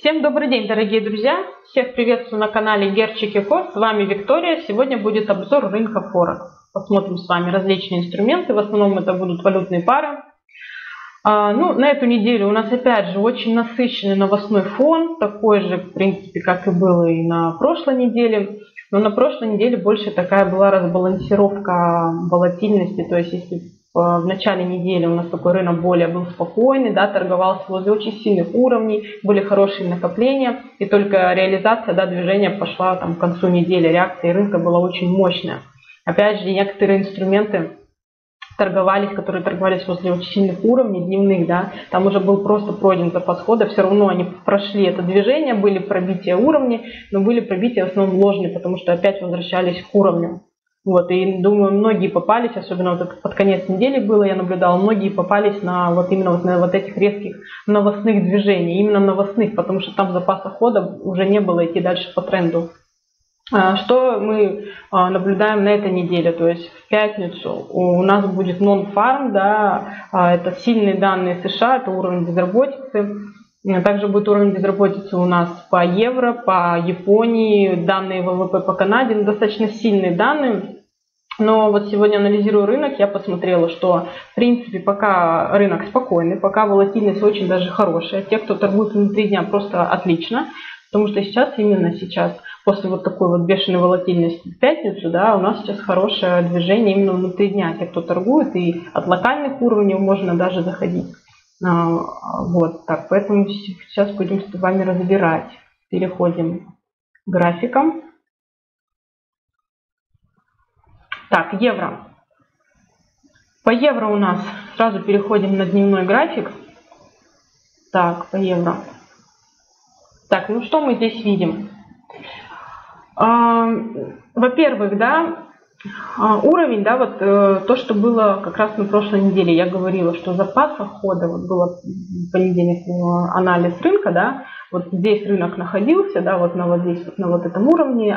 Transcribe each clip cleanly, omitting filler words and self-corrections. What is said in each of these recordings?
Всем добрый день, дорогие друзья! Всех приветствую на канале Герчик.ко. С вами Виктория. Сегодня будет обзор рынка Форекс. Посмотрим с вами различные инструменты. В основном это будут валютные пары. На эту неделю у нас опять же очень насыщенный новостной фон. Такой же, в принципе, как и было и на прошлой неделе. Но на прошлой неделе больше такая была разбалансировка волатильности. То есть, если в начале недели у нас такой рынок более был спокойный, да, торговался возле очень сильных уровней, были хорошие накопления, и только реализация, да, движения пошла там, к концу недели, реакция рынка была очень мощная. Опять же, некоторые инструменты торговались, которые торговались возле очень сильных уровней дневных, да, там уже был просто пройден запас хода, все равно они прошли это движение, были пробития уровней, но были пробития в основном ложные, потому что опять возвращались к уровню. Вот, и думаю, многие попались, особенно вот это под конец недели было, я наблюдала, многие попались на на этих резких новостных движений, именно новостных, потому что там запаса хода уже не было идти дальше по тренду. Что мы наблюдаем на этой неделе? То есть в пятницу у нас будет non-farm, да, это сильные данные США, это уровень безработицы. Также будет уровень безработицы у нас по евро, по Японии, данные ВВП по Канаде, достаточно сильные данные. Но вот сегодня, анализируя рынок, я посмотрела, что в принципе пока рынок спокойный, пока волатильность очень даже хорошая. Те, кто торгует внутри дня, просто отлично. Потому что именно сейчас, после вот такой вот бешеной волатильности в пятницу, да, у нас сейчас хорошее движение именно внутри дня. Те, кто торгует, и от локальных уровней можно даже заходить. Вот так, поэтому сейчас будем с вами разбирать. Переходим к графикам. Так, евро. По евро у нас сразу переходим на дневной график. Так, по евро. Так, ну что мы здесь видим? Во-первых, да, уровень, да, вот то, что было как раз на прошлой неделе, я говорила, что запаса хода, вот было в понедельник анализ рынка, да, вот здесь рынок находился, да, вот здесь, вот на вот этом уровне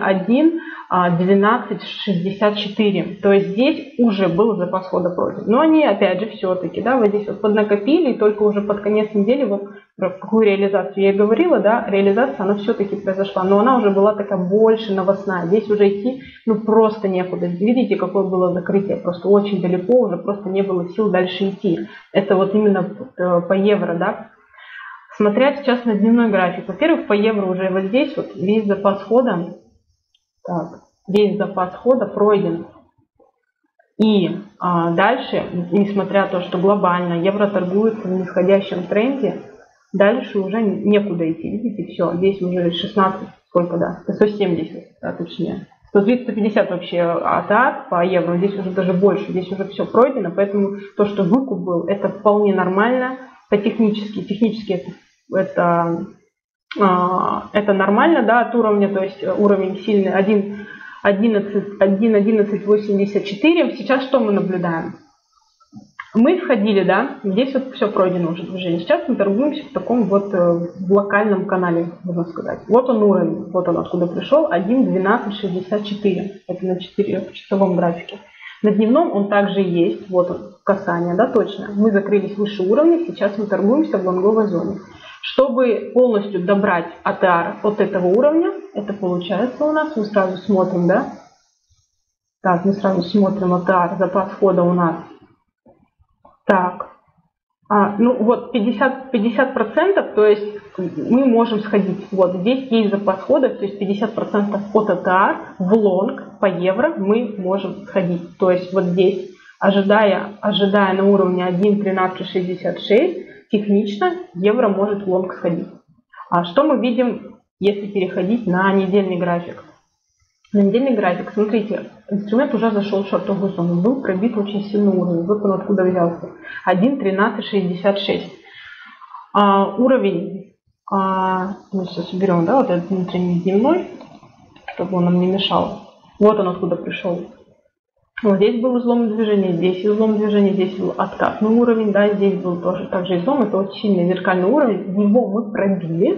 1.1264, то есть здесь уже был запас хода пройден. Но они, опять же, все-таки, да, вот здесь вот поднакопили, и только уже под конец недели, вот про какую реализацию я и говорила, да, реализация, она все-таки произошла, но она уже была такая больше новостная, здесь уже идти, ну, просто некуда. Видите, какое было закрытие, просто очень далеко, уже просто не было сил дальше идти. Это вот именно по евро, да. Смотря сейчас на дневной график, во-первых, по евро уже вот здесь вот весь запас хода, весь запас хода пройден. И дальше, несмотря на то, что глобально евро торгуется в нисходящем тренде, дальше уже некуда идти. Видите, все, здесь уже 16, сколько, да, 170, да, точнее. 130-150 вообще АТА по евро, здесь уже даже больше, здесь уже все пройдено, поэтому то, что выкуп был, это вполне нормально. Технически это нормально, да, от уровня, то есть уровень сильный 1.1184. Сейчас что мы наблюдаем? Мы входили, да, здесь вот все пройдено уже движение. Сейчас мы торгуемся в таком вот локальном канале, можно сказать. Вот он уровень, вот он откуда пришел, 1.1264. Это на 4-часовом графике. На дневном он также есть, вот он, касание, да, точно. Мы закрылись выше уровня, сейчас мы торгуемся в лонговой зоне. Чтобы полностью добрать АТР от этого уровня, это получается у нас, мы сразу смотрим, да. Так, мы сразу смотрим АТР, запас хода у нас. Так, ну вот 50%, то есть мы можем сходить. Вот здесь есть запас хода, то есть 50% от АТР в лонг по евро мы можем сходить. То есть вот здесь, ожидая на уровне 1.1366, технично евро может в лонг сходить. А что мы видим, если переходить на недельный график? На недельный график, смотрите, инструмент уже зашел в шортовую зону, был пробит очень сильный уровень, вот он откуда взялся, 1.1366. Уровень, мы сейчас уберем, да, вот этот внутренний дневной, чтобы он нам не мешал, вот он откуда пришел. Вот здесь был излом движения, здесь излом движения, здесь был откатный уровень, да, здесь был тоже также излом, это очень сильный зеркальный уровень, его мы пробили.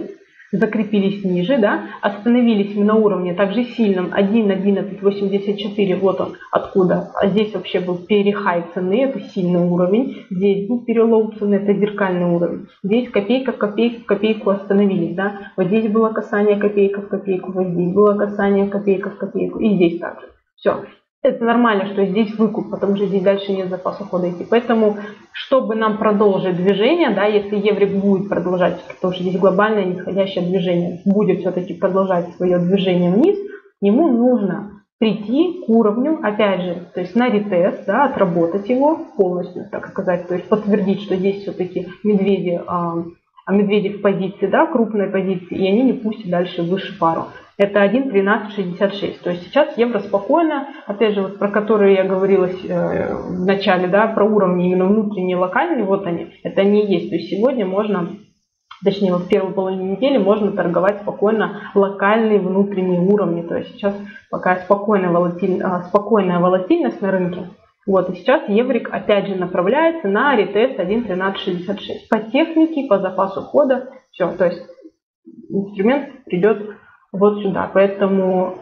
закрепились ниже, да, остановились мы на уровне также сильном 1.1184, вот он откуда, а здесь вообще был перехай цены, это сильный уровень, здесь был перелом цены, это зеркальный уровень, здесь копейка в копейку, в копейку остановились, да, вот здесь было касание копейка в копейку, вот здесь было касание копейка в копейку, и здесь также, все. Это нормально, что здесь выкуп, потому что здесь дальше нет запаса хода идти. Поэтому, чтобы нам продолжить движение, да, если еврик будет продолжать, потому что здесь глобальное нисходящее движение, будет все-таки продолжать свое движение вниз, ему нужно прийти к уровню, опять же, то есть на ретест, да, отработать его полностью, так сказать, то есть подтвердить, что здесь все-таки медведи в позиции, да, крупной позиции, и они не пустят дальше выше пару. Это 1.1366. То есть сейчас евро спокойно, опять же, вот про которые я говорила в начале, да, про уровни именно внутренние, локальные, вот они, это они и есть. То есть сегодня можно, точнее, вот в первой половине недели можно торговать спокойно локальные внутренние уровни. То есть сейчас пока спокойная волатильность на рынке. Вот, и сейчас еврик опять же направляется на ретест 1.1366. По технике, по запасу хода, все, то есть инструмент придет вот сюда. Поэтому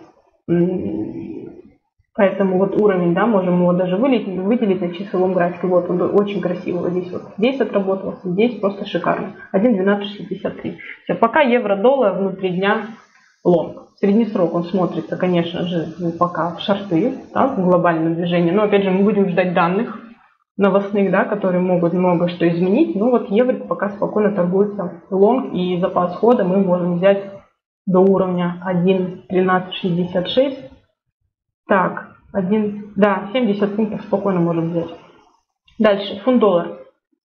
вот уровень, да, можем его даже выделить на часовом графике. Вот он очень красиво вот здесь отработался, здесь просто шикарно. 1.1263. Все, пока евро-доллар внутри дня лонг. Средний срок он смотрится, конечно же, пока в шорты, да, в глобальном движении. Но опять же мы будем ждать данных новостных, да, которые могут много что изменить. Но вот еврик пока спокойно торгуется лонг, и запас хода мы можем взять до уровня 1.1366. Так, 70 пунктов спокойно можем взять. Дальше, фунт-доллар.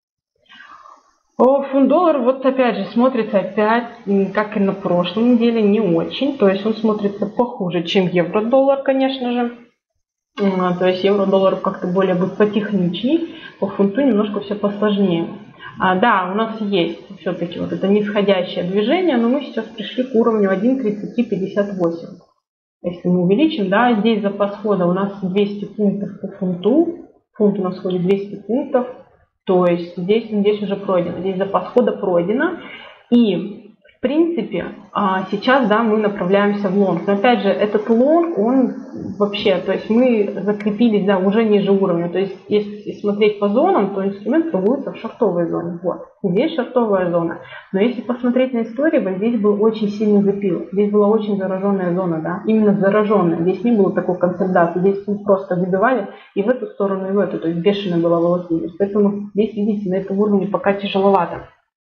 Фунт-доллар вот опять же смотрится как и на прошлой неделе, не очень. То есть он смотрится похуже, чем евро-доллар, конечно же. То есть евро-доллар как-то более будет потехничней, по фунту немножко все посложнее. Да, у нас есть все-таки вот это нисходящее движение, но мы сейчас пришли к уровню 1.3358. Если мы увеличим, да, здесь запас хода у нас 200 пунктов по фунту. Фунт у нас ходит 200 пунктов. То есть здесь уже пройдено, здесь запас хода пройдено. И в принципе сейчас, да, мы направляемся в лонг. Но опять же, этот лонг, он вообще, то есть мы закрепились, да, уже ниже уровня. То есть если смотреть по зонам, то инструмент торгуется в шортовой зоне. Вот, здесь шортовая зона. Но если посмотреть на историю, вот здесь был очень сильный запил. Здесь была очень зараженная зона, да, именно зараженная. Здесь не было такой консолидации. Здесь просто выбивали и в эту сторону, и в эту. То есть бешеная была волатильность. Поэтому здесь, видите, на этом уровне пока тяжеловато.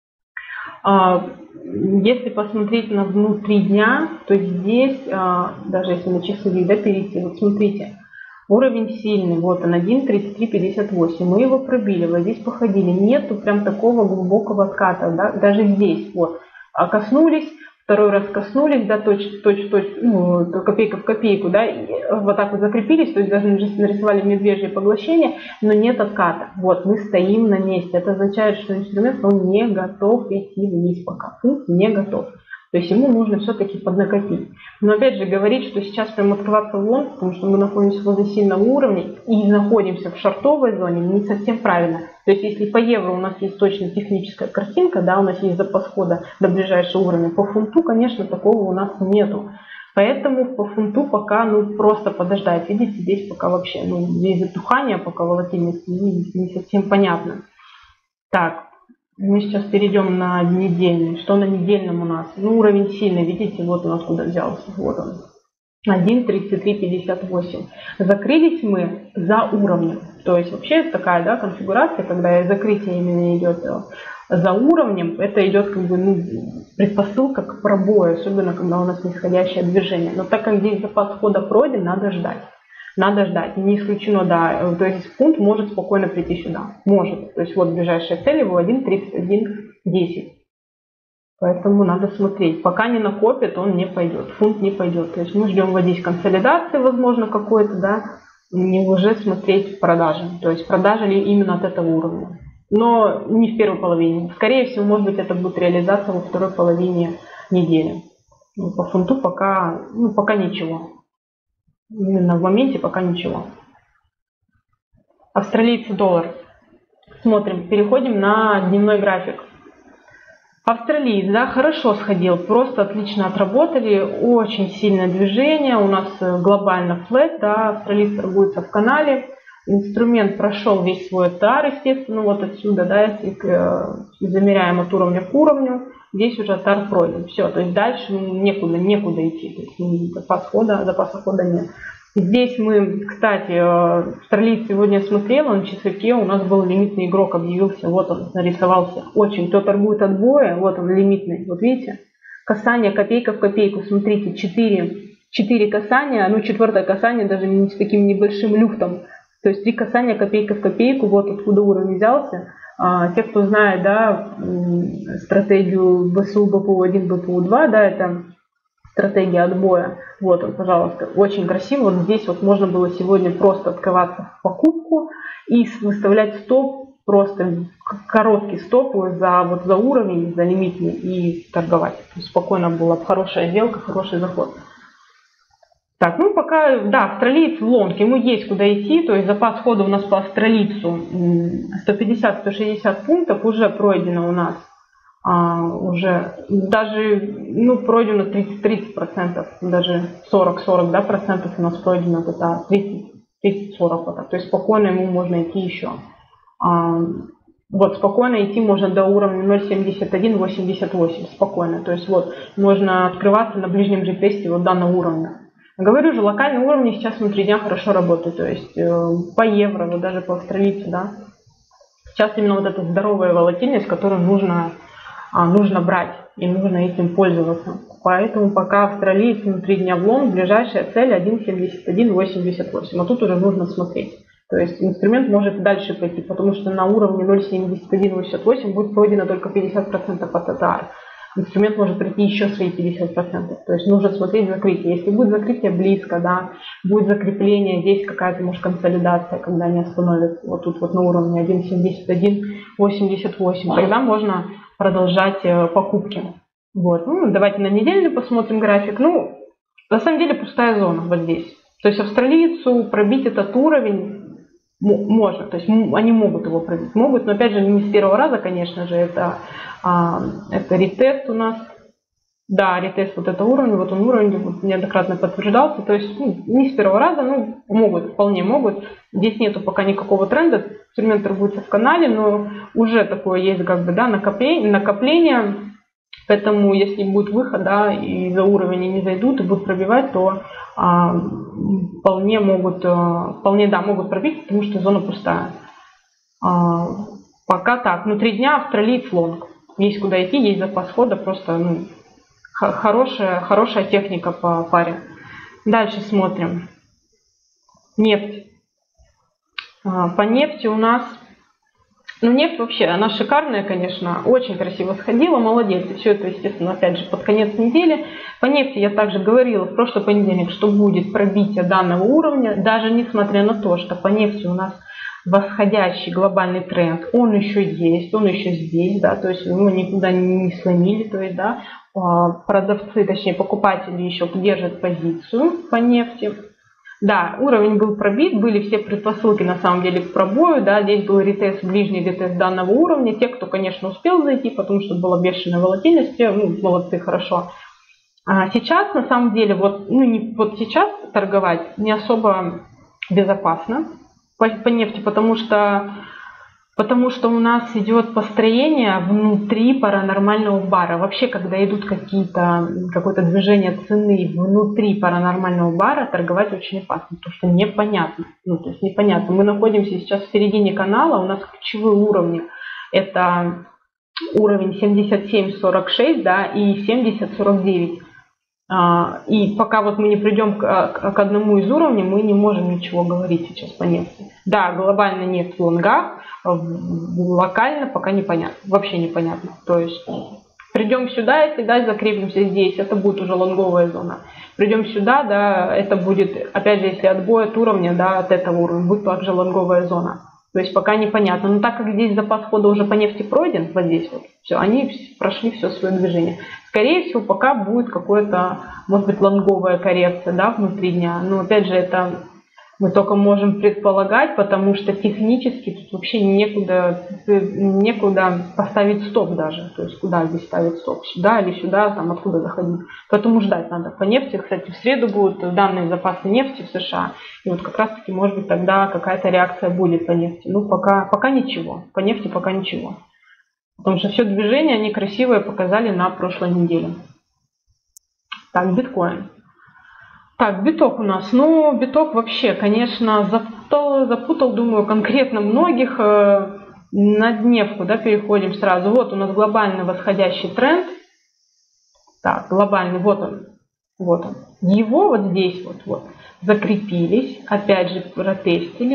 Если посмотреть на внутри дня, то здесь, даже если на часовые, да, перейти, вот смотрите, уровень сильный, вот он, 1.3358, мы его пробили, вот здесь походили, нету прям такого глубокого отката, да, даже здесь, вот, коснулись, второй раз коснулись, да, копейка в копейку, да, и вот так вот закрепились, то есть даже нарисовали медвежье поглощение, но нет отката. Вот, мы стоим на месте. Это означает, что инструмент, он не готов идти вниз пока. Фунт не готов. То есть ему нужно все-таки поднакопить. Но опять же говорить, что сейчас прям открываться в лонг, потому что мы находимся возле сильного уровня и находимся в шортовой зоне, не совсем правильно. То есть если по евро у нас есть точно техническая картинка, да, у нас есть запас хода до ближайшего уровня, по фунту, конечно, такого у нас нету. Поэтому по фунту пока, просто подождать. Видите, здесь пока вообще, здесь затухание, пока волатильность не совсем понятно. Так. Мы сейчас перейдем на недельный. Что на недельном у нас? Уровень сильный, видите, вот он откуда взялся. Вот он. 1.3358. Закрылись мы за уровнем. То есть вообще такая, да, конфигурация, когда закрытие именно идет за уровнем, это идет как бы предпосылка к пробою, особенно когда у нас нисходящее движение. Но так как здесь запас хода пройден, надо ждать. Надо ждать. Не исключено, да. То есть фунт может спокойно прийти сюда. Может. То есть вот ближайшая цель его 1.3110. Поэтому надо смотреть. Пока не накопит, он не пойдет. Фунт не пойдет. То есть мы ждем вот здесь консолидации, возможно, какой-то, да. Не уже смотреть продажи. То есть продажи ли именно от этого уровня. Но не в первой половине. Скорее всего, может быть, это будет реализация во второй половине недели. По фунту пока ничего. Именно в моменте пока ничего. Австралийский доллар. Смотрим, переходим на дневной график. Австралиец, да, хорошо сходил, просто отлично отработали, очень сильное движение, у нас глобально флэт, да, австралиец торгуется в канале, инструмент прошел весь свой тар, естественно, вот отсюда, да, если замеряем от уровня к уровню, здесь уже тар пройден, все, то есть дальше некуда идти, то есть запаса хода нет. Здесь мы, кстати, австралиец сегодня смотрел, на часовке у нас был лимитный игрок, объявился, вот он нарисовался. Очень, кто торгует от боя, вот он лимитный, вот видите, касание копейка в копейку, смотрите, 4 касания, ну 4-е касание даже не с таким небольшим люфтом, то есть 3 касания копейка в копейку, вот откуда уровень взялся. Те, кто знает, да, стратегию БСУ, БПУ-1, БПУ-2, да, это стратегия отбоя. Вот он, пожалуйста, очень красиво. Вот здесь вот можно было сегодня просто открываться в покупку и выставлять стоп, просто короткий стоп за уровень, за лимитный и торговать. Спокойно была хорошая сделка, хороший заход. Так, ну пока, да, австралиец в лонг, ему есть куда идти, то есть запас хода у нас по австралийцу 150-160 пунктов уже пройдено у нас. Уже даже, ну, пройдено 30%, даже 40-40, да, процентов у нас пройдено, это 30-40, вот так. То есть спокойно ему можно идти еще. Вот спокойно идти можно до уровня 0.7188, спокойно. То есть вот можно открываться на ближнем же тесте вот данного уровня. Говорю же, локальные уровни сейчас внутри дня хорошо работают, то есть по евро, вот даже по австралийцу, да. Сейчас именно вот эта здоровая волатильность, которую нужно брать и нужно этим пользоваться. Поэтому пока австралиец внутри дня в лонг, ближайшая цель 1.7188, а тут уже нужно смотреть. То есть инструмент может дальше пойти, потому что на уровне 0.7188 будет пройдено только 50% от АТР. Инструмент может прийти еще свои 50%. То есть нужно смотреть закрытие. Если будет закрытие близко, да, будет закрепление, здесь какая-то может консолидация, когда они остановятся вот тут вот на уровне 1.7188, тогда можно продолжать покупки. Вот. Ну, давайте на недельный посмотрим график. Ну, на самом деле пустая зона вот здесь. То есть австралийцу пробить этот уровень можно. То есть они могут его пробить. Могут, но опять же не с первого раза, конечно же. Это ретест у нас. Да, ретест вот этого уровня. Вот он уровень вот, неоднократно подтверждался. То есть не с первого раза, ну могут, вполне могут. Здесь нету пока никакого тренда. Инструмент торгуется в канале, но уже такое есть как бы, да, накопление. Поэтому если будет выход, да, и за уровень не зайдут и будут пробивать, то вполне могут пробить, потому что зона пустая. Пока так. Внутри дня австралиец лонг. Есть куда идти, есть запас хода, просто хорошая техника по паре. Дальше смотрим. Нефть. По нефти у нас... Ну, нефть вообще, она шикарная, конечно, очень красиво сходила, молодец. И все это, естественно, опять же, под конец недели. По нефти я также говорила в прошлый понедельник, что будет пробитие данного уровня, даже несмотря на то, что по нефти у нас восходящий глобальный тренд, он еще есть, он еще здесь, да, то есть мы никуда не сломили, то есть, да, продавцы, точнее, покупатели еще держат позицию по нефти. Да, уровень был пробит, были все предпосылки на самом деле к пробою, да, здесь был ретест, ближний ретест данного уровня, те, кто, конечно, успел зайти, потому что была бешеная волатильность, молодцы, хорошо. А сейчас, на самом деле, вот сейчас торговать не особо безопасно по нефти, потому что у нас идет построение внутри паранормального бара. Вообще, когда идут какое-то движение цены внутри паранормального бара, торговать очень опасно, потому что непонятно. То есть непонятно. Мы находимся сейчас в середине канала, у нас ключевые уровни. Это уровень 77.46, да, и 70.49. И пока вот мы не придем к одному из уровней, мы не можем ничего говорить сейчас по нефти. Да, глобально нефть в лонгах, локально пока непонятно, вообще непонятно. То есть придем сюда, если да, закрепимся здесь, это будет уже лонговая зона. Придем сюда, да, это будет, опять же, если отбой от уровня, да, от этого уровня, будет также лонговая зона. То есть пока непонятно. Но так как здесь запас хода уже по нефти пройден, вот здесь вот, все, они прошли все свое движение. Скорее всего, пока будет какое-то, может быть, лонговая коррекция, да, внутри дня. Но опять же, это Мы только можем предполагать, потому что технически тут вообще некуда поставить стоп даже. То есть куда здесь ставить стоп? Сюда или сюда, там откуда заходить. Поэтому ждать надо. По нефти, кстати, в среду будут данные запасы нефти в США. И вот как раз таки, может быть, тогда какая-то реакция будет по нефти. Ну, пока ничего. По нефти пока ничего. Потому что все движение они красивое показали на прошлой неделе. Так, биткоин. Так, биток у нас. Ну, биток вообще, конечно, запутал, думаю, конкретно многих. На дневку, да, переходим сразу. Вот у нас глобальный восходящий тренд. Так, глобальный, вот он. Вот он. Его вот здесь вот закрепились, опять же протестили,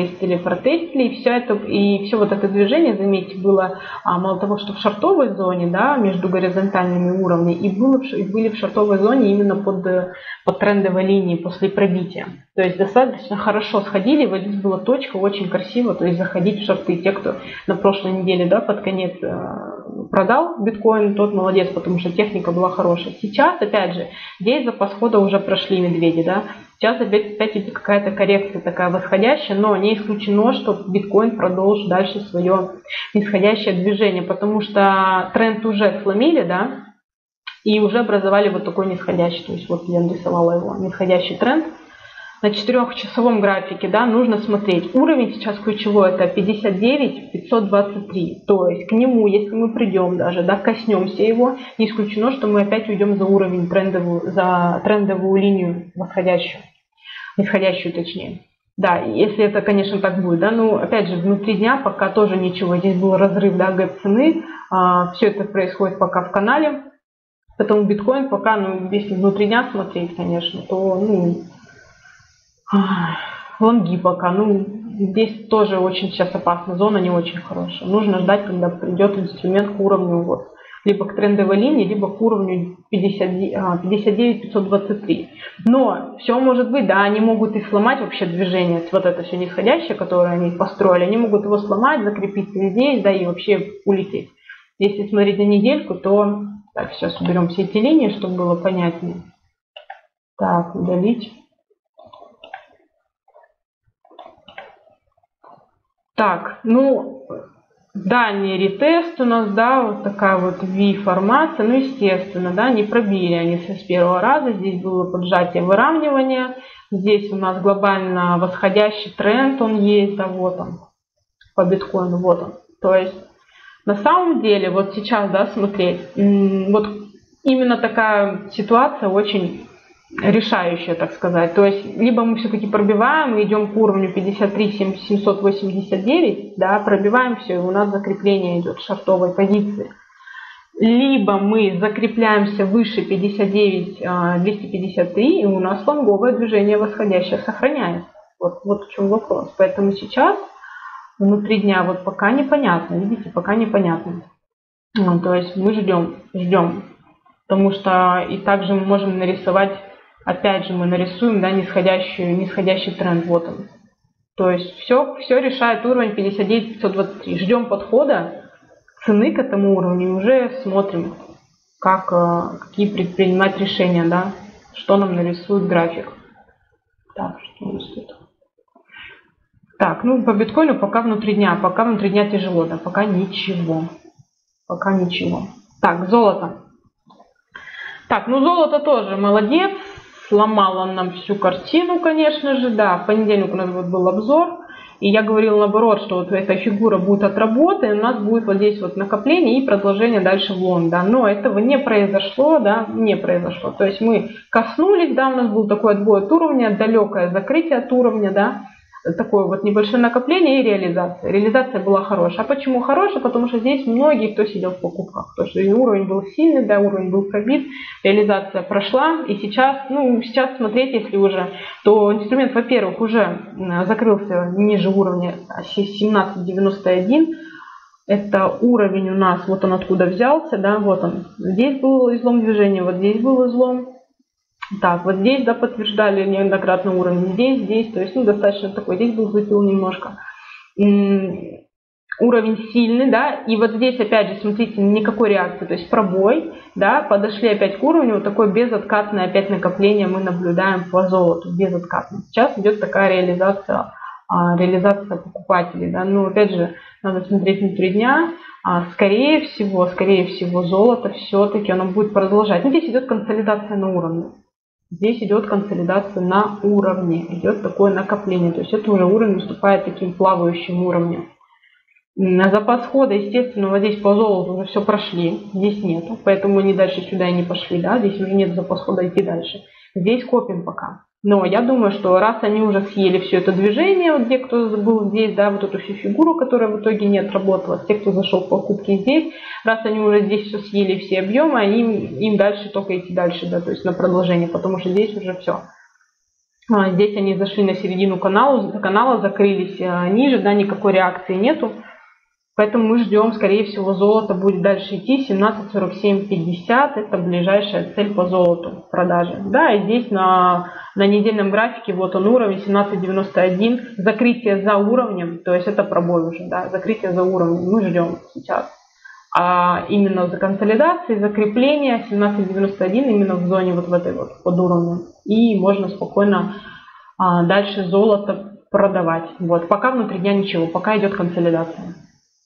и все вот это движение, заметьте, было мало того, что в шортовой зоне, да, между горизонтальными уровнями, и были в шортовой зоне именно под трендовой линией после пробития. То есть достаточно хорошо сходили, вот здесь была точка, очень красиво, то есть заходить в шорты. Те, кто на прошлой неделе, да, под конец продал биткоин, тот молодец, потому что техника была хорошая. Сейчас, опять же, здесь запас хода уже прошли медведи, да. Сейчас опять идет какая-то коррекция такая восходящая, но не исключено, что биткоин продолжит дальше свое нисходящее движение, потому что тренд уже сломили, да, и уже образовали вот такой нисходящий, то есть вот я нарисовала его, нисходящий тренд. На 4-часовом графике, да, нужно смотреть. Уровень сейчас ключевой, это 59 523. То есть к нему, если мы придем даже, да, коснемся его, не исключено, что мы опять уйдем за уровень за трендовую линию восходящую, нисходящую точнее. Да, если это, конечно, так будет, да, ну, опять же, внутри дня пока тоже ничего. Здесь был разрыв, да, гэп цены. Все это происходит пока в канале. Поэтому биткоин пока, ну, если внутри дня смотреть, конечно, то, ну, лонги пока, ну, здесь тоже очень сейчас опасна, зона не очень хорошая. Нужно ждать, когда придет инструмент к уровню, вот, либо к трендовой линии, либо к уровню 59 523. Но все может быть, да, они могут и сломать вообще движение, вот это все нисходящее, которое они построили, они могут его сломать, закрепиться здесь, да, и вообще улететь. Если смотреть на недельку, то, так, сейчас уберем все эти линии, чтобы было понятнее. Так, удалить. Так, ну, дальний ретест у нас, да, вот такая вот V-формация, ну, естественно, да, не пробили они с первого раза, здесь было поджатие, выравнивание, здесь у нас глобально восходящий тренд, он есть, да, вот он, по биткоину, вот он, то есть, на самом деле, вот сейчас, да, смотреть, вот именно такая ситуация очень решающая, так сказать. То есть, либо мы все-таки пробиваем и идем к уровню 53 789, да, пробиваем все, и у нас закрепление идет шортовой позиции. Либо мы закрепляемся выше 59 253, и у нас лонговое движение восходящее сохраняется. Вот в чем вопрос. Поэтому сейчас, внутри дня, вот пока непонятно, видите, пока непонятно. То есть мы ждем. Потому что и также мы можем нарисовать, опять же мы нарисуем, да, нисходящий тренд, вот он. То есть все решает уровень 59 523. Ждем подхода цены к этому уровню и уже смотрим, какие предпринимать решения, да, что нам нарисует график. Так, что у нас тут? Так, ну по биткоину пока внутри дня тяжело, да, пока ничего. Так, золото. Так, ну золото тоже молодец, сломало нам всю картину, конечно же, да. В понедельник у нас был обзор, и я говорила наоборот, что вот эта фигура будет отработана, и у нас будет вот здесь вот накопление и продолжение дальше в лонг, да. Но этого не произошло, да, не произошло. То есть мы коснулись, да, у нас был такой отбой от уровня, далекое закрытие от уровня, да. Такое вот небольшое накопление и реализация. Реализация была хорошая. А почему хорошая? Потому что здесь многие, кто сидел в покупках. Потому что уровень был сильный, да, уровень был пробит, реализация прошла. И сейчас смотреть, если уже, то инструмент, во-первых, уже закрылся ниже уровня 17.91. Это уровень у нас, вот он откуда взялся, да, вот он. Здесь был излом движения, вот здесь был излом. Так, вот здесь, да, подтверждали неоднократно уровень, здесь, то есть, ну, достаточно такой, здесь был выпил немножко. уровень сильный, да, и вот здесь опять же, смотрите, никакой реакции, то есть пробой, да, подошли опять к уровню, вот такое безоткатное опять накопление мы наблюдаем по золоту, безоткатное. Сейчас идет такая реализация покупателей, да, но опять же, надо смотреть внутри дня, скорее всего, золото все-таки оно будет продолжать. Ну, здесь идет консолидация на уровне. Здесь идет консолидация на уровне, идет такое накопление, то есть это уже уровень выступает таким плавающим уровнем. На запас хода, естественно, вот здесь по золоту уже все прошли, здесь нету, поэтому они дальше сюда и не пошли, да, здесь уже нет запас хода идти дальше. Здесь копим пока. Но я думаю, что раз они уже съели все это движение, вот те, кто был здесь, да, вот эту всю фигуру, которая в итоге не отработала, те, кто зашел в покупки здесь, раз они уже здесь все съели, все объемы, им дальше только идти дальше, да, то есть на продолжение, потому что здесь уже все. Здесь они зашли на середину канала, закрылись ниже, да, никакой реакции нету. Поэтому мы ждем, скорее всего, золото будет дальше идти 17.47.50. Это ближайшая цель по золоту в продаже. Да, и здесь на недельном графике вот он уровень 17.91. Закрытие за уровнем, то есть это пробой уже, да, закрытие за уровнем мы ждем сейчас. А именно за консолидацией, закрепление 17.91 именно в зоне вот в этой вот под уровнем. И можно спокойно дальше золото продавать. Вот, пока внутри дня ничего, пока идет консолидация.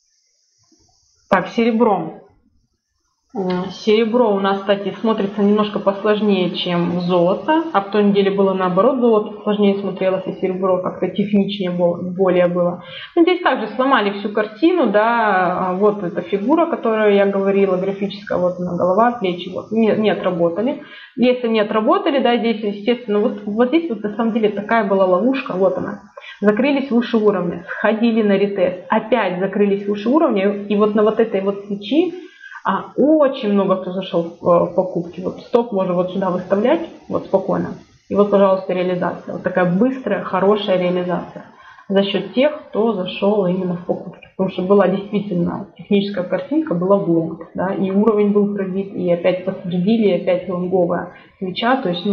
Так, серебро. Серебро у нас, кстати, смотрится немножко посложнее, чем золото. А в той неделе было наоборот, золото сложнее смотрелось, и серебро как-то техничнее более было. Но здесь также сломали всю картину, да, вот эта фигура, которую я говорила, графическая, вот она, голова, плечи, вот, не отработали. Если не отработали, да, здесь, естественно, вот здесь вот на самом деле такая была ловушка, вот она. Закрылись выше уровня, сходили на ретест, опять закрылись выше уровня, и вот на вот этой вот свечи очень много кто зашел в покупки. Вот стоп можно вот сюда выставлять, вот спокойно. И вот, пожалуйста, реализация. Вот такая быстрая, хорошая реализация за счет тех, кто зашел именно в покупки. Потому что была действительно техническая картинка, была в лонг, да, и уровень был пробит, и опять подтвердили, и опять лонговая свеча. То есть,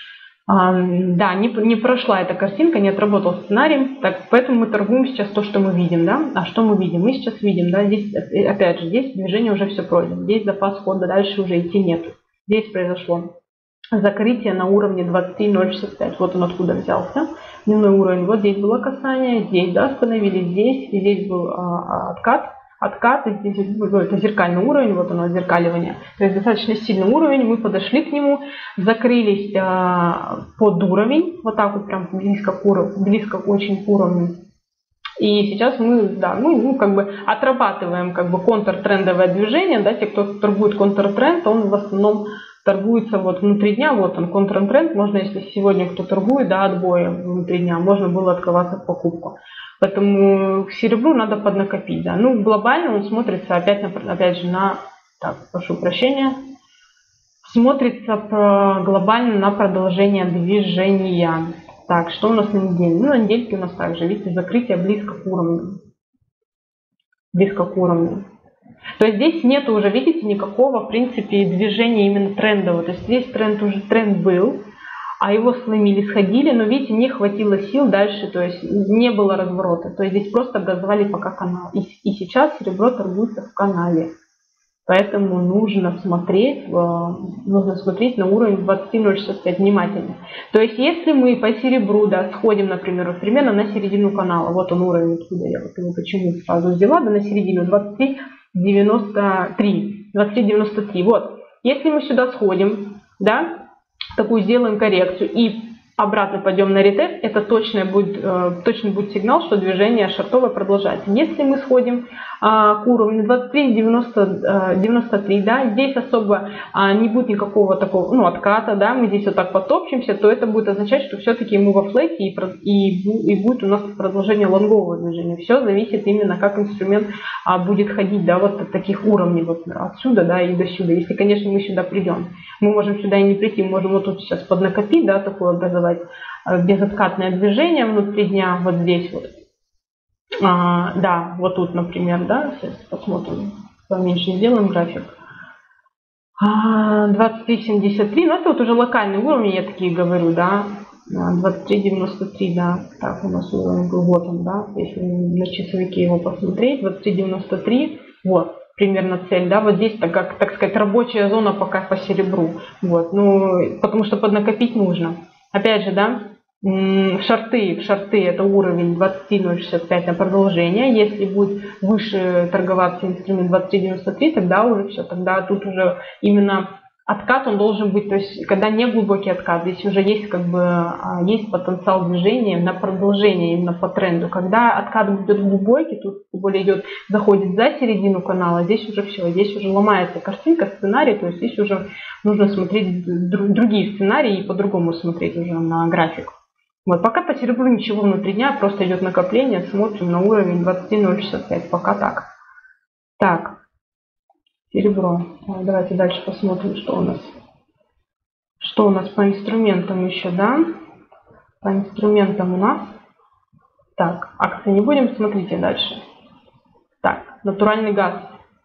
да, не прошла эта картинка, не отработал сценарий, так, поэтому мы торгуем сейчас то, что мы видим, да. А что мы видим? Мы сейчас видим, да, здесь, опять же, здесь движение уже все пройдено, здесь запас хода дальше уже идти нету. Здесь произошло закрытие на уровне 23.065, вот он откуда взялся, дневной уровень, вот здесь было касание, здесь, да, остановились, здесь был откат, и здесь это зеркальный уровень, вот оно, отзеркаливание. То есть достаточно сильный уровень, мы подошли к нему, закрылись под уровень, вот так вот прям близко очень к уровню. И сейчас мы, да, как бы отрабатываем как бы контртрендовое движение, да, те, кто торгует контртренд, он в основном торгуется вот внутри дня, вот он контртренд, можно, если сегодня кто торгует, да, отбоя внутри дня, можно было открываться в покупку. Поэтому к серебру надо поднакопить, да. Ну, глобально он смотрится опять же на, так, прошу прощения, смотрится глобально на продолжение движения. Так, что у нас на неделе? Ну, на недельке у нас также, видите, закрытие близко к уровню. Близко к уровню. То есть здесь нет уже, видите, никакого, в принципе, движения именно трендового. То есть здесь тренд был, а его сломили, сходили, но, видите, не хватило сил дальше, то есть не было разворота. То есть здесь просто образовали пока канал. И сейчас серебро торгуется в канале. Поэтому нужно смотреть на уровень 20.065 внимательно. То есть если мы по серебру, да, сходим, например, вот примерно на середину канала, вот он уровень, откуда я вот его почему сразу взяла, да, на середину 23.93. Вот, если мы сюда сходим, да, такую сделаем коррекцию и обратно пойдем на ретест, это точно будет сигнал, что движение шортовое продолжается. Если мы сходим к уровню 23.93, да, здесь особо не будет никакого такого, отката, да, мы здесь вот так потопчемся, то это будет означать, что все-таки мы во флете и будет у нас продолжение лонгового движения. Все зависит именно, как инструмент будет ходить, да, вот от таких уровней, вот отсюда, да, и до сюда. Если, конечно, мы сюда придем. Мы можем сюда и не прийти, мы можем вот тут сейчас поднакопить, да, такое образовать безоткатное движение внутри дня, вот здесь вот. Да, вот тут, например, да, сейчас посмотрим, поменьше сделаем график. 23.73, ну это вот уже локальный уровень, я такие говорю, да. 23.93, да. Так, у нас уровень был, вот он, да. Если на часовике его посмотреть, 23.93, вот, примерно цель, да. Вот здесь, так сказать, рабочая зона пока по серебру. Вот, ну, потому что поднакопить нужно. Опять же, да, шорты это уровень 20.065 на продолжение. Если будет выше торговаться инструмент 23.93, тогда уже все, тогда тут уже именно откат он должен быть, то есть когда не глубокий откат, здесь уже есть как бы есть потенциал движения на продолжение именно по тренду. Когда откат будет глубокий, тут тем более идет, заходит за середину канала, здесь уже все, здесь уже ломается картинка, сценарий, то есть здесь уже нужно смотреть другие сценарии и по-другому смотреть уже на график. Вот, пока по серебру ничего внутри дня, просто идет накопление, смотрим на уровень 20.065, пока так. Так. Серебро. Давайте дальше посмотрим, что у нас. Что у нас по инструментам еще, да? По инструментам у нас. Так, акции не будем, смотрите дальше. Так, натуральный газ.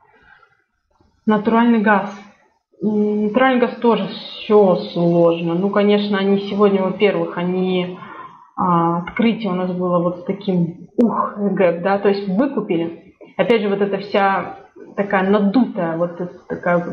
Натуральный газ. Натуральный газ тоже все сложно. Ну, конечно, они сегодня, во-первых, открытие у нас было вот с таким гэп, да, то есть выкупили. Опять же, вот эта вся такая надутая, вот такая,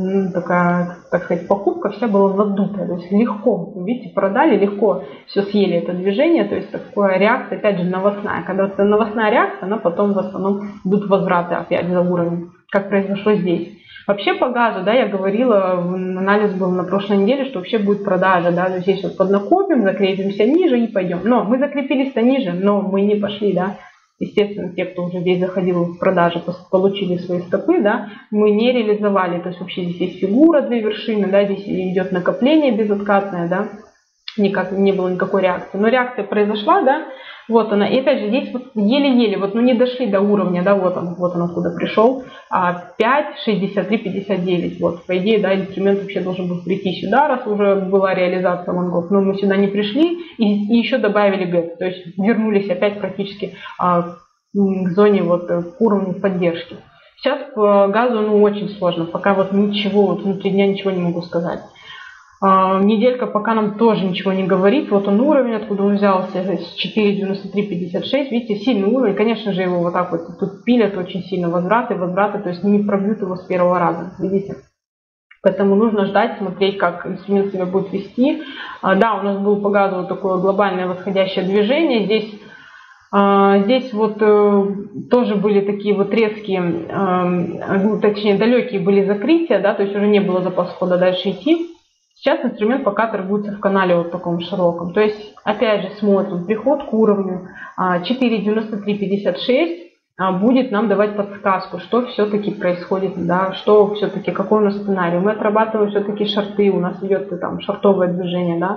так сказать, покупка вся была надутая, то есть легко, видите, продали, легко все съели это движение, то есть такая реакция, опять же, новостная. Когда вот новостная реакция, она потом в основном идут возвраты опять за уровень, как произошло здесь. Вообще по газу, да, я говорила, анализ был на прошлой неделе, что вообще будет продажа, да, то есть здесь вот поднакопим, закрепимся ниже и пойдем. Но мы закрепились-то ниже, но мы не пошли, да. Естественно, те, кто уже здесь заходил в продажи, получили свои стопы, да, мы не реализовали. То есть вообще здесь есть фигура, две вершины, да, здесь идет накопление безоткатное, да, никак не было никакой реакции. Но реакция произошла, да, вот она. И опять же, здесь вот еле-еле, вот, ну не дошли до уровня, да, вот он откуда пришел, 5.63.59, вот, по идее, да, инструмент вообще должен был прийти сюда, раз уже была реализация лонгов, но мы сюда не пришли и еще добавили гэп, то есть вернулись опять практически к зоне, вот, к уровню поддержки. Сейчас по газу, ну, очень сложно, пока вот ничего, вот внутри дня ничего не могу сказать. Неделька пока нам тоже ничего не говорит. Вот он уровень, откуда он взялся, с 4.93.56. Видите, сильный уровень. Конечно же, его вот так вот тут пилят очень сильно. Возвраты, то есть не пробьют его с первого раза. Видите? Поэтому нужно ждать, смотреть, как инструмент себя будет вести. Да, у нас было по газу вот такое глобальное восходящее движение. Здесь вот тоже были такие вот резкие, точнее далекие были закрытия, да, то есть уже не было запаса хода дальше идти. Сейчас инструмент пока торгуется в канале вот таком широком. То есть, опять же, смотрим, приход к уровню 4.93.56 будет нам давать подсказку, что все-таки происходит, да, что все-таки, какой у нас сценарий. Мы отрабатываем все-таки шорты, у нас идет там шортовое движение, да,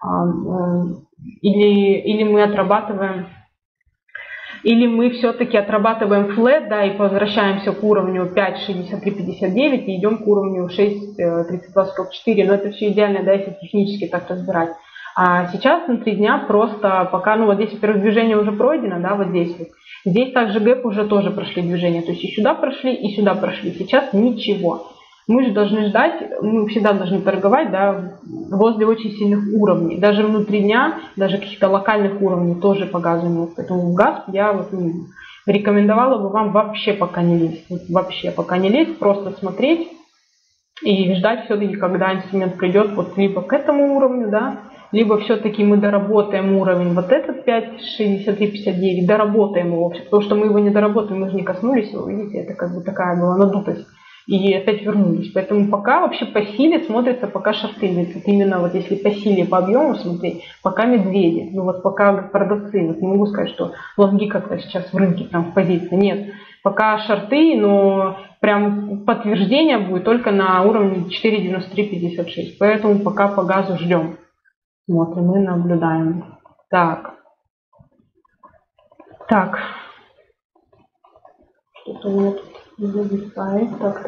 или мы отрабатываем... Или мы все-таки отрабатываем флэт, да, и возвращаемся к уровню 5.63.59 и идем к уровню 6.32.44. Но это все идеально, да, если технически так разбирать. А сейчас внутри дня просто пока, ну вот здесь, во-первых, движение уже пройдено, да, вот здесь вот. Здесь также гэп уже тоже прошли движение. То есть и сюда прошли, и сюда прошли. Сейчас ничего. Мы же должны ждать, мы всегда должны торговать, да, возле очень сильных уровней. Даже внутри дня, даже каких-то локальных уровней тоже по газу нет. Поэтому в газ я вот, рекомендовала бы вам вообще пока не лезть. Вот вообще пока не лезть, просто смотреть и ждать все-таки, когда инструмент придет вот либо к этому уровню, да, либо все-таки мы доработаем уровень вот этот 5.63.59, доработаем его вообще, потому что мы его не доработаем, мы же не коснулись его, видите, это как бы такая была надутость. И опять вернулись. Поэтому пока вообще по силе смотрится пока шорты. Именно вот если по силе, по объему смотреть, пока медведи. Ну вот пока продавцы. Вот не могу сказать, что лонги как-то сейчас в рынке там в позиции. Нет. Пока шорты, но прям подтверждение будет только на уровне 4.93.56. Поэтому пока по газу ждем. Смотрим и наблюдаем. Так. Что-то у меня тут зависает.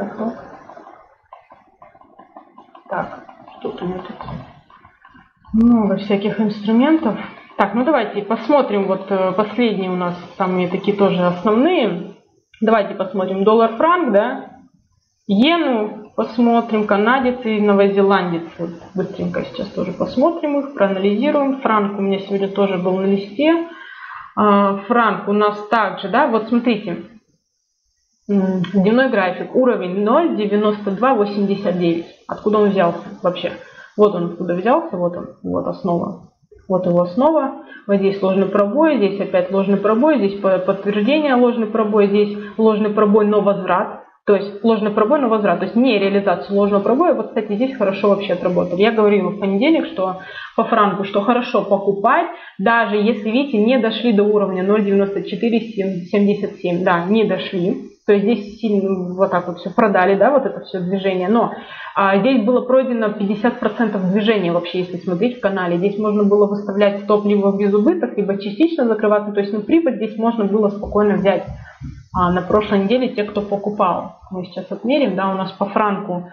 Так, что-то у меня тут много всяких инструментов. Так, ну давайте посмотрим, вот последние у нас самые такие тоже основные. Давайте посмотрим доллар-франк, да, иену, посмотрим. Канадец и новозеландец. Вот быстренько сейчас тоже посмотрим их, проанализируем. Франк у меня сегодня тоже был на листе. Франк у нас также, да, вот смотрите. Дневной график. Уровень 0,9289. Откуда он взялся вообще? Вот он откуда взялся. Вот он. Вот основа. Вот его основа. Вот здесь ложный пробой. Здесь опять ложный пробой. Здесь подтверждение ложный пробой. Здесь ложный пробой, но возврат. То есть ложный пробой, но возврат. То есть не реализация ложного пробоя. Вот, кстати, здесь хорошо вообще отработали. Я говорила в понедельник, что по франку, что хорошо покупать, даже если, видите, не дошли до уровня 0,9477. Да, не дошли. То есть здесь сильно вот так вот все продали, да, вот это все движение. Но здесь было пройдено 50% движения вообще, если смотреть в канале. Здесь можно было выставлять стоп либо без убыток, либо частично закрываться. То есть на прибыль здесь можно было спокойно взять. На прошлой неделе те, кто покупал. Мы сейчас отмерим, да, у нас по франку.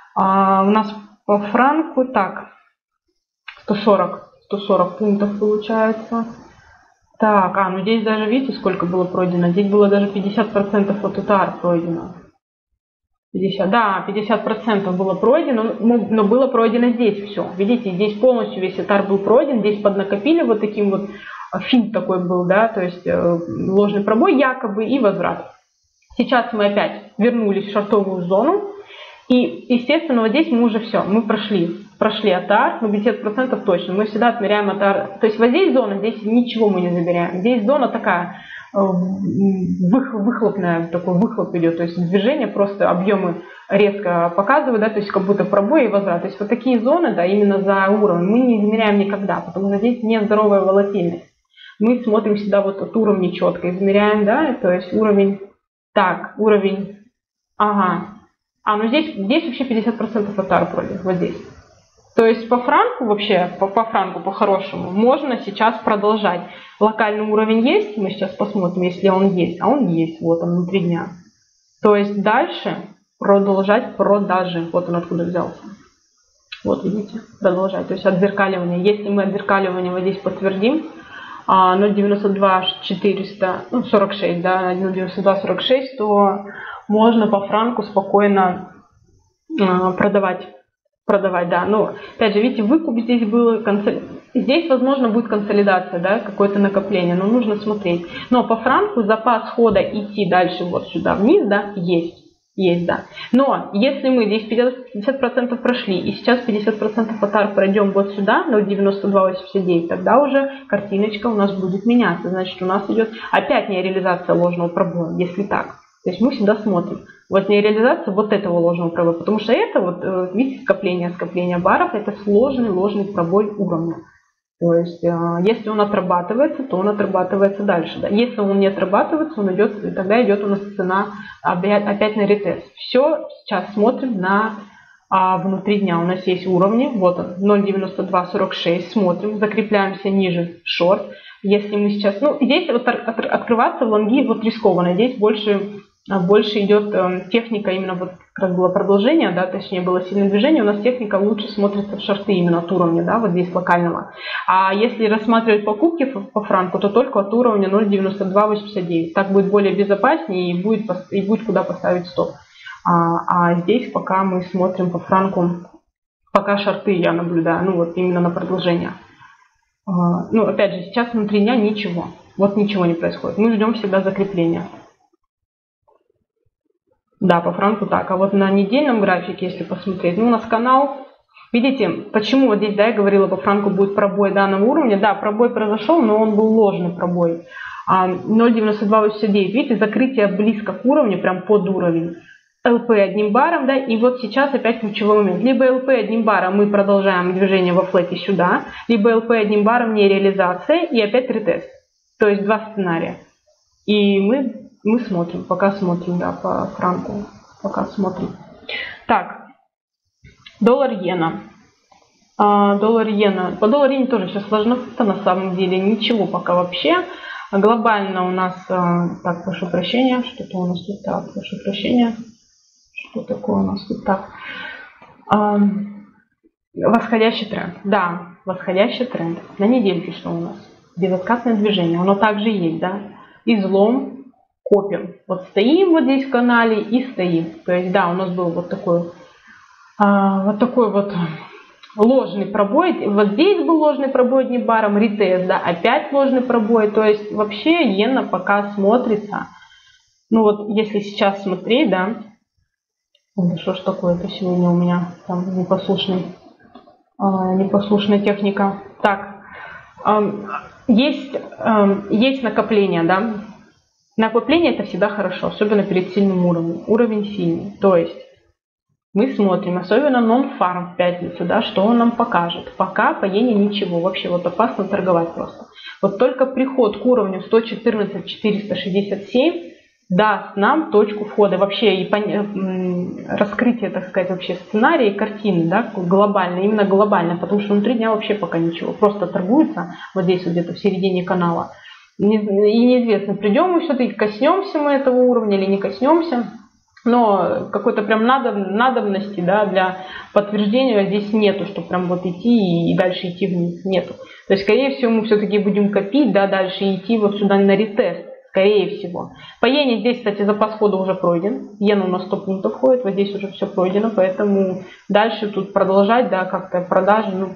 Так, 140 пунктов получается. Так, ну здесь даже, видите, сколько было пройдено? Здесь было даже 50% от УТАР пройдено. 50% было пройдено, но было пройдено здесь все. Видите, здесь полностью весь УТАР был пройден, здесь поднакопили вот таким вот, финт такой был, да, то есть ложный пробой якобы и возврат. Сейчас мы опять вернулись в шортовую зону. И, естественно, вот здесь мы уже все, мы прошли АТАР, ну 50% точно, мы всегда отмеряем АТАР. То есть вот здесь зона, здесь ничего мы не забираем. Здесь зона такая выхлопная, такой выхлоп идет, то есть движение, просто объемы резко показывают, да, то есть как будто пробой и возврат. То есть вот такие зоны, да, именно за уровень мы не измеряем никогда, потому что здесь нездоровая волатильность. Мы смотрим всегда вот от уровня четко, измеряем, да, то есть уровень, так, уровень, ну здесь вообще 50% АТАР пройден, вот здесь. То есть по франку вообще, по франку по-хорошему, можно сейчас продолжать. Локальный уровень есть, мы сейчас посмотрим, если он есть. А он есть, вот он, внутри дня. То есть дальше продолжать продажи. Вот он откуда взялся. Вот видите, продолжать. То есть отзеркаливание. Если мы отзеркаливание вот здесь подтвердим, 0,92,446, да, 0,92,46, то можно по франку спокойно продавать, да. Но, опять же, видите, выкуп здесь был, здесь, возможно, будет консолидация, да, какое-то накопление, но нужно смотреть. Но по франку запас хода идти дальше вот сюда вниз, да, есть, да. Но если мы здесь 50% прошли и сейчас 50% АТАР пройдем вот сюда, 0,9289, тогда уже картиночка у нас будет меняться. Значит, у нас идет опять нереализация ложного пробоя, если так. То есть мы всегда смотрим. Вот нереализация вот этого ложного пробоя, потому что это вот, видите, скопление баров, это ложный пробой уровня. То есть, если он отрабатывается, то он отрабатывается дальше. Да. Если он не отрабатывается, он идет, тогда идет у нас цена опять на ретест. Все, сейчас смотрим на внутри дня. У нас есть уровни, вот он, 0,9246, смотрим, закрепляемся ниже шорт. Если мы сейчас, здесь вот открываться в лонги вот рискованно, здесь больше идет техника, именно вот как раз было продолжение, да, точнее было сильное движение, у нас техника лучше смотрится в шорты именно от уровня, да, вот здесь локального. А если рассматривать покупки по франку, то только от уровня 0,9289. Так будет более безопаснее и будет куда поставить стоп. А здесь пока мы смотрим по франку, пока шорты я наблюдаю, вот именно на продолжение. Опять же, сейчас внутри дня ничего. Вот ничего не происходит. Мы ждем всегда закрепления. Да, по франку так. А вот на недельном графике, если посмотреть, у нас канал. Видите, почему вот здесь, да, я говорила, по франку будет пробой данного уровня. Да, пробой произошел, но он был ложный пробой. 0,9289. Видите, закрытие близко к уровню, прям под уровень. ЛП одним баром, да, и вот сейчас опять ключевой момент. Либо ЛП одним баром мы продолжаем движение во флете сюда, либо ЛП одним баром не реализация и опять ретест. То есть два сценария. И мы смотрим, пока смотрим, да, по франку, пока смотрим. Так, доллар-иена. По доллар-иене тоже все сложновато на самом деле, ничего пока вообще. Глобально у нас, так, прошу прощения, что-то у нас тут, так, прошу прощения. Что такое у нас тут так? Восходящий тренд. Да, восходящий тренд. На недельке что у нас? Безоткатное движение. Оно также есть, да? Излом, копим. Вот стоим вот здесь в канале и стоим. То есть, да, у нас был вот такой Вот такой вот ложный пробой. Вот здесь был ложный пробой одним баром, ретест, да, опять ложный пробой. То есть вообще иена пока смотрится. Ну вот если сейчас смотреть, да, что ж такое-то сегодня у меня там непослушная техника. Так, есть накопление, да. Накопление это всегда хорошо, особенно перед сильным уровнем. Уровень сильный. То есть мы смотрим, особенно нон-фарм в пятницу, да, что он нам покажет. Пока по иене ничего, вообще вот опасно торговать просто. Вот только приход к уровню 114 467 даст нам точку входа. Вообще и раскрытие, так сказать, вообще сценария и картины, да, глобально, именно глобально, потому что внутри дня вообще пока ничего. Просто торгуется вот здесь вот где-то в середине канала. И неизвестно, придем мы все-таки, коснемся мы этого уровня или не коснемся. Но какой-то прям надобности, да, для подтверждения здесь нету, что прям вот идти и дальше идти вниз. Нету. То есть, скорее всего, мы все-таки будем копить, да, дальше идти вот сюда на ретест. Скорее всего. По иене здесь, кстати, запас хода уже пройден. Иена у нас 100 пунктов ходит, вот здесь уже все пройдено. Поэтому дальше тут продолжать, да, как-то продажи, ну,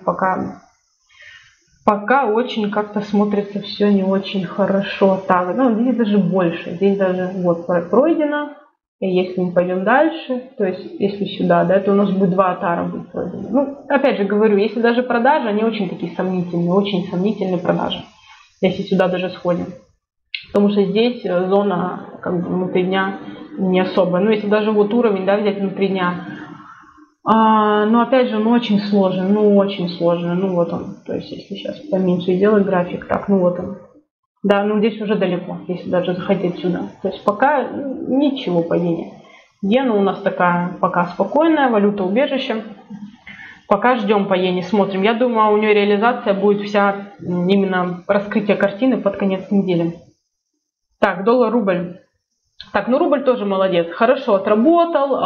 пока очень как-то смотрится все не очень хорошо. Так, ну, здесь даже больше. Здесь даже вот пройдено. И если мы пойдем дальше, то есть если сюда, да, то у нас будет 2 атара будет пройдено. Ну, опять же говорю, если даже продажи, они очень такие сомнительные, очень сомнительные продажи. Если сюда даже сходим. Потому что здесь зона как бы внутри дня не особая. Ну, если даже вот уровень, да, взять внутри дня. Но опять же, очень сложно, очень сложно. Ну, вот он. То есть, если сейчас поменьше сделать график, так, ну вот он. Да, ну здесь уже далеко, если даже заходить сюда. То есть пока ничего по иене. Иена у нас такая пока спокойная, валюта убежище. Пока ждем по иене, смотрим. Я думаю, у нее реализация будет вся именно раскрытие картины под конец недели. Так, доллар-рубль. Так, ну рубль тоже молодец. Хорошо отработал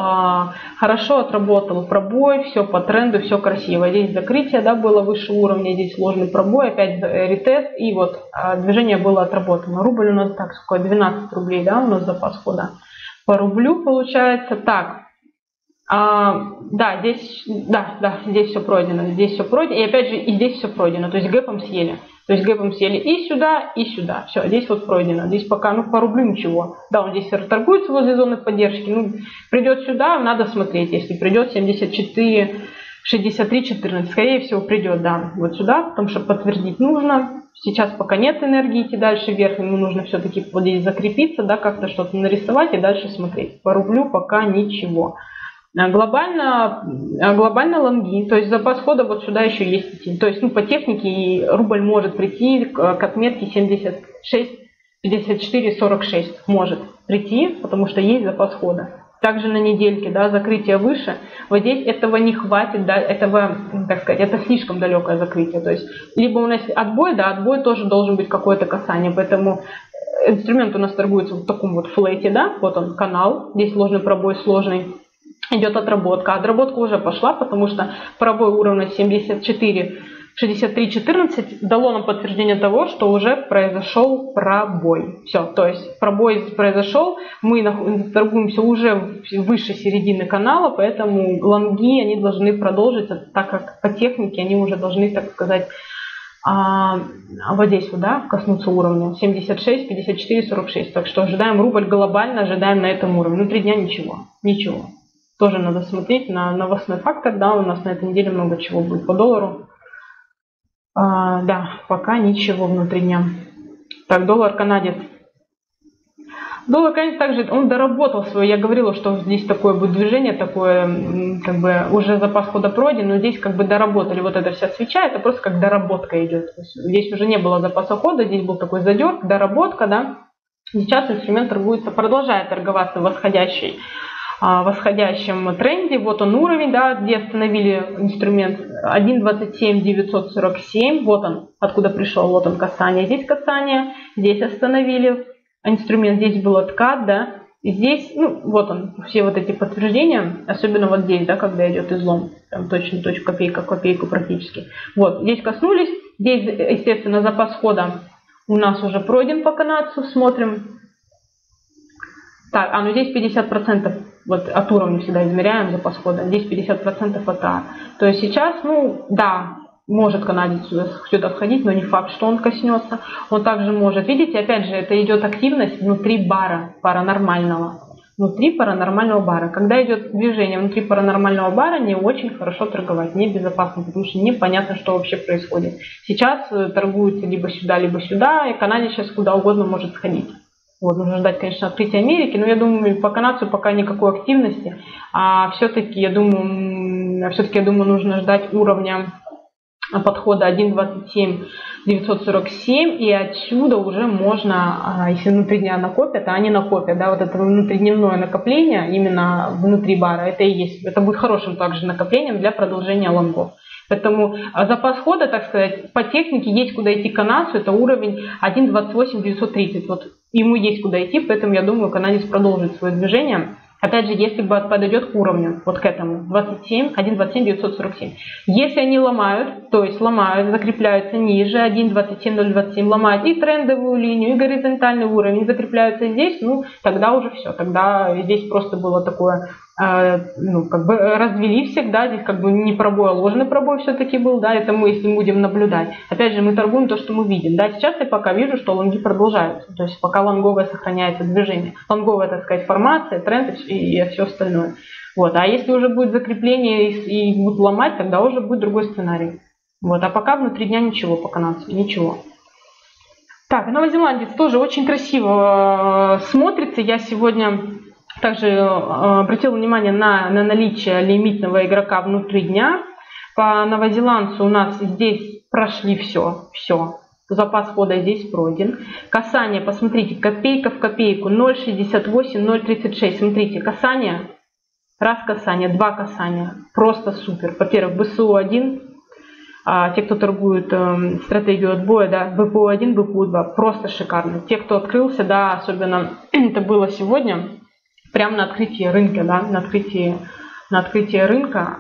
пробой, все по тренду, все красиво. Здесь закрытие, да, было выше уровня, здесь сложный пробой, опять ретест, и вот движение было отработано. Рубль у нас так, сколько, 12 рублей, да, у нас запас хода по рублю получается. Так, да, здесь все пройдено, и опять же и здесь все пройдено, то есть гэпом съели. То есть гэпом съели и сюда, и сюда. Все, здесь вот пройдено. Здесь пока, ну, по рублю ничего. Да, он здесь торгуется возле зоны поддержки. Ну, придет сюда, надо смотреть. Если придет 74, 63, 14, скорее всего придет, да, вот сюда, потому что подтвердить нужно. Сейчас пока нет энергии идти дальше вверх, ему нужно все-таки вот здесь закрепиться, да, как-то что-то нарисовать и дальше смотреть. По рублю пока ничего. Глобально лонги, то есть запас хода вот сюда еще есть идти. То есть, ну, по технике рубль может прийти к отметке 76, 54, 46. Может прийти, потому что есть запас хода. Также на недельке, да, закрытие выше. Вот здесь этого не хватит, да, этого, так сказать, это слишком далекое закрытие. То есть, либо у нас отбой, да, отбой тоже должен быть какое-то касание. Поэтому инструмент у нас торгуется в таком вот флете, да, вот он канал, здесь ложный пробой сложный. Идет отработка. Отработка уже пошла, потому что пробой уровня 74, 63, 14 дало нам подтверждение того, что уже произошел пробой. Все, то есть пробой произошел, мы торгуемся уже выше середины канала, поэтому лонги они должны продолжиться, так как по технике они уже должны, так сказать, вот здесь вот, да, коснуться уровня 76, 54, 46. Так что ожидаем рубль глобально, ожидаем на этом уровне. Внутри дня ничего. Тоже надо смотреть на новостной фактор, да, у нас на этой неделе много чего будет по доллару. Да, пока ничего внутри дня. Так, доллар-канадец. Доллар-канадец также, он доработал свое, я говорила, что здесь такое будет движение, такое, как бы, уже запас хода пройден, но здесь как бы доработали, вот эта вся свеча, это просто как доработка идет. То есть здесь уже не было запаса хода, здесь был такой задерг, доработка, да. Сейчас инструмент торгуется, продолжает торговаться в восходящем тренде. Вот он уровень, да, где остановили инструмент 1.27 947. Вот он, откуда пришел. Вот он касание. Здесь остановили инструмент. Здесь был откат, да. И здесь, ну, вот он, все вот эти подтверждения, особенно вот здесь, да, когда идет излом. Там точно точка, копейка, копейку практически. Вот, здесь коснулись. Здесь, естественно, запас хода у нас уже пройден по канадцу. Смотрим. Так, ну здесь 50%. Вот от уровня всегда измеряем запас хода. Здесь 50% от А. То есть сейчас, ну да, может канадец сюда входить, но не факт, что он коснется. Он также может, видите, опять же, это идет активность внутри бара паранормального. Внутри паранормального бара. Когда идет движение внутри паранормального бара, не очень хорошо торговать, небезопасно, потому что непонятно, что вообще происходит. Сейчас торгуются либо сюда, и канадец сейчас куда угодно может сходить. Вот, нужно ждать, конечно, открытия Америки, но я думаю, по канадцу пока никакой активности. А все-таки, я думаю, нужно ждать уровня подхода 1.27 947, и отсюда уже можно, если внутри дня накопят, а они накопят, да, вот это внутридневное накопление именно внутри бара, это и есть, это будет хорошим также накоплением для продолжения лонгов. Поэтому запас хода, так сказать, по технике есть куда идти канадцу, это уровень 1.28 930, вот ему есть куда идти, поэтому я думаю, канадец продолжит свое движение. Опять же, если бы подойдет к уровню, вот к этому, 1.27 947. Если они ломают, то есть ломают, закрепляются ниже, 1.27 027 ломают и трендовую линию, и горизонтальный уровень, закрепляются здесь, ну, тогда уже все. Тогда здесь просто было такое, ну, как бы развели всегда, здесь как бы не пробой, а ложный пробой все-таки был, да, это мы, если будем наблюдать. Опять же, мы торгуем то, что мы видим, да, сейчас я пока вижу, что лонги продолжаются, то есть пока лонговое сохраняется движение. Лонговая, так сказать, формация, тренд и все остальное. Вот. А если уже будет закрепление и будут ломать, тогда уже будет другой сценарий. Вот. А пока внутри дня ничего по канадцу, ничего. Так, новозеландец тоже очень красиво смотрится. Я сегодня также обратила внимание на наличие лимитного игрока внутри дня. По новозеландцу у нас здесь прошли все. Запас хода здесь пройден. Касание, посмотрите, копейка в копейку, 0.68, 0.36. Смотрите, касание, раз касание, два касания. Просто супер. Во-первых, БСУ-1, те, кто торгует стратегию отбоя, да, БПУ-1, БПУ-2, просто шикарно. Те, кто открылся, да, особенно это было сегодня, прямо на открытии рынка, да, на открытии рынка,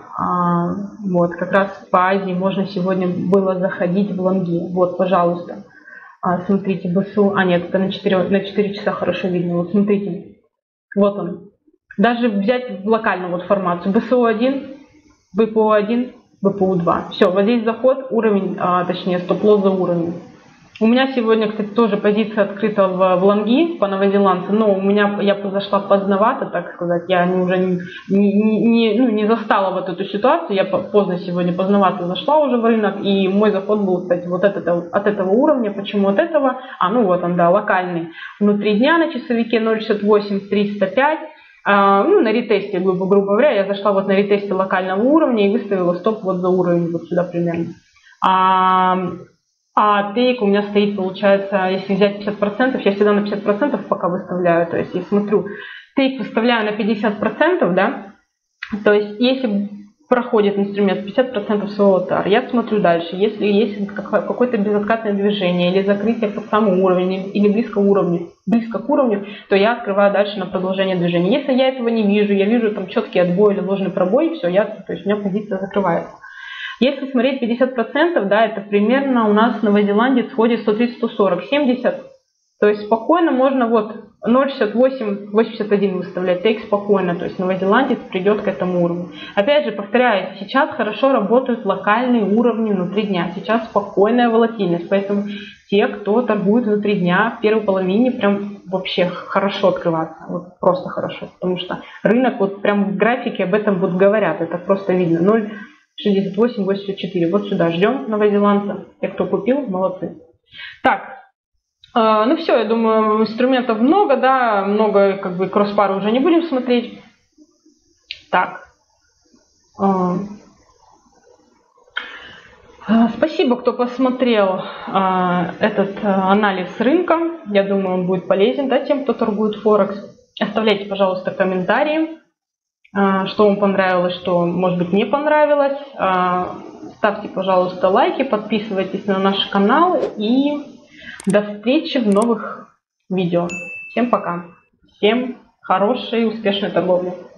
вот, как раз по Азии можно сегодня было заходить в лонги. Вот, пожалуйста, смотрите, БСУ, нет, это на 4 часа хорошо видно, вот смотрите, вот он. Даже взять локальную вот формацию, БСУ-1, БПУ-1, БПУ-2. Все, вот здесь заход, уровень, точнее стоп-лосс за уровень. У меня сегодня, кстати, тоже позиция открыта в лонги по новозеландцу, но я зашла поздновато, так сказать, я уже не застала вот эту ситуацию, я поздно сегодня, поздновато зашла уже в рынок, и мой заход был, кстати, вот от этого уровня. Почему от этого? Ну вот он, да, локальный. Внутри дня на часовике 0.68 305. Ну, на ретесте, грубо говоря, я зашла вот на ретесте локального уровня и выставила стоп вот за уровень, вот сюда примерно. А тейк у меня стоит, получается, если взять 50%, я всегда на 50% пока выставляю. То есть я смотрю, тейк выставляю на 50%, да, то есть если проходит инструмент 50% своего TAR, я смотрю дальше. Если есть какое-то безоткатное движение или закрытие под самый уровень, или близко к уровню, то я открываю дальше на продолжение движения. Если я этого не вижу, я вижу там четкий отбой или ложный пробой, все, то есть у меня позиция закрывается. Если смотреть 50%, да, это примерно у нас новозеландец сходит 130, 140, 70. То есть спокойно можно вот 0.68, 81 выставлять, тейк спокойно, то есть новозеландец придет к этому уровню. Опять же, повторяю, сейчас хорошо работают локальные уровни внутри дня, сейчас спокойная волатильность, поэтому те, кто торгует внутри дня, в первой половине прям вообще хорошо открываться, вот просто хорошо, потому что рынок вот прям в графике об этом вот говорят, это просто видно, 0.68, 84, вот сюда ждем новозеландца, те, кто купил, молодцы. Так. Ну все, я думаю, инструментов много, да, много, как бы, кросс-пары уже не будем смотреть. Так. Спасибо, кто посмотрел этот анализ рынка. Я думаю, он будет полезен, да, тем, кто торгует Форекс. Оставляйте, пожалуйста, комментарии, что вам понравилось, что, может быть, не понравилось. Ставьте, пожалуйста, лайки, подписывайтесь на наш канал и до встречи в новых видео. Всем пока. Всем хорошей и успешной торговли.